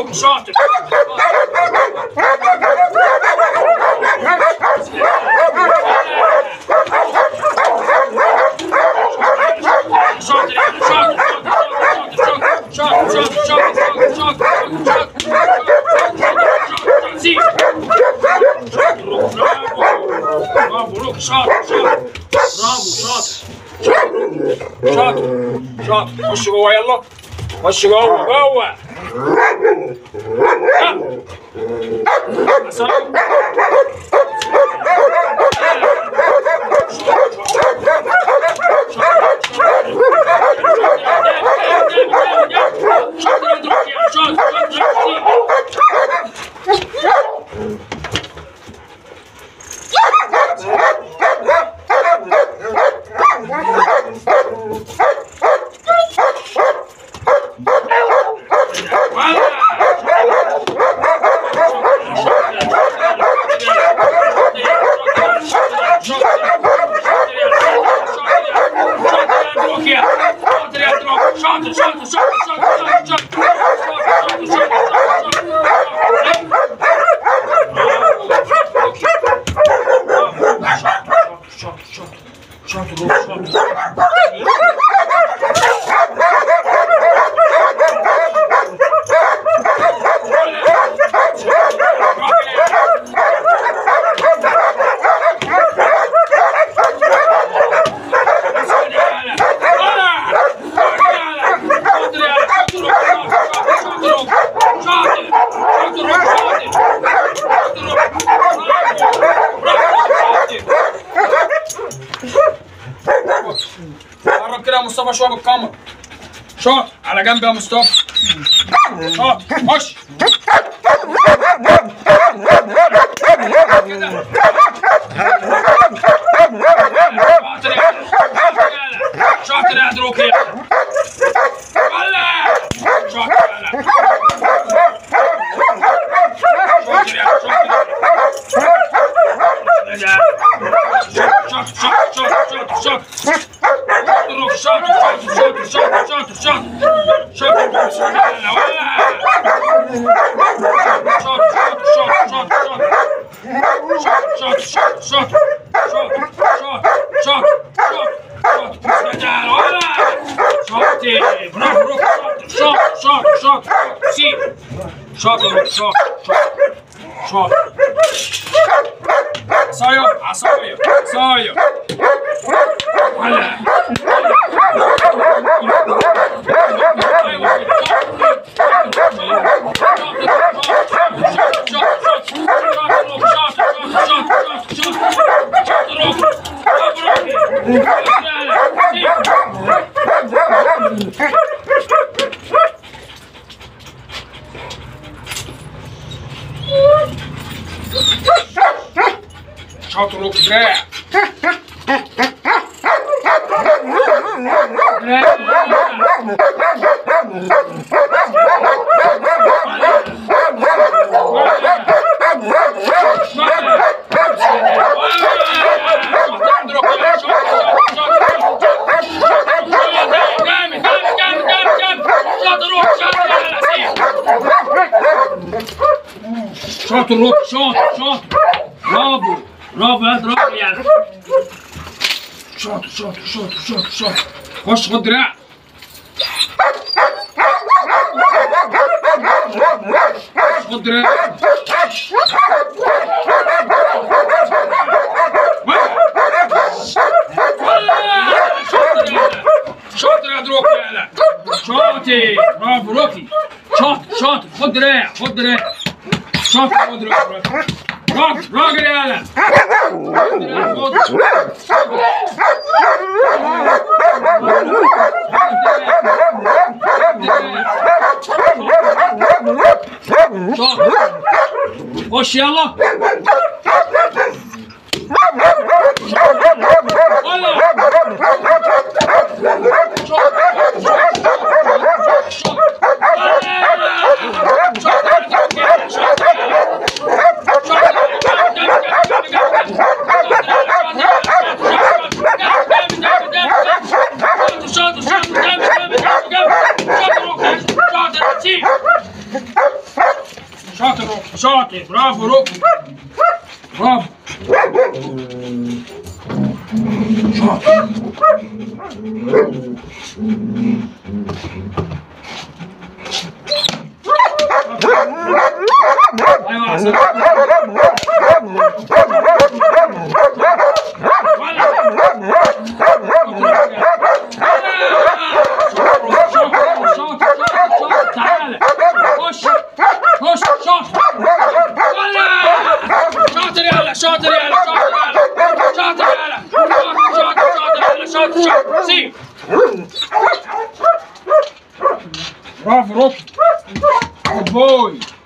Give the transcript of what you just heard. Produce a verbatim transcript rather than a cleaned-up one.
روكى شاطر برافو روكى شاطر شاطر برافو شاطر شاطر شاطر خش جوه يلا خش جوه جوه قرب كده يا مصطفى شويه بالكاميرا شاطر على جنب يا مصطفى شاطر خش شاطر يا روكى شاطر شاطر شاطر عصاية عصاية عصاية هلا شاطر روكى دراع شاطر روكى شاطر شاطر برافو برافو يا برافو يعني شاطر شاطر شاطر شاطر شاطر خش خد دراع خد دراع شاطر يا روكى يلا شاطر برافو روكى شاطر شاطر خد دراع خد دراع شاطر خد دراع راجل راجل يلا خش يلا شاطر شاطر برافو روكى برافو شاطر ايوه احسن تعالى خش خش شاطر شاطر يلا شاطر يلا شاطر يلا شاطر يلا شاطر شاطر شاطر سيب برافو روكى جود بوي